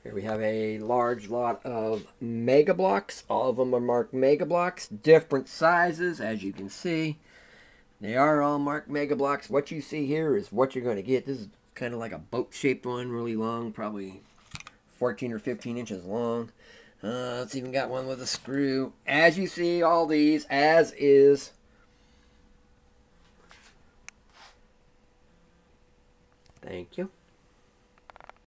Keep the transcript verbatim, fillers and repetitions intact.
Here we have a large lot of Mega Bloks. All of them are marked Mega Bloks, different sizes, as you can see. They are all marked Mega Bloks. What you see here is what you're going to get. This is kind of like a boat-shaped one, really long, probably fourteen or fifteen inches long. Uh, it's even got one with a screw. As you see, all these, as is. Thank you.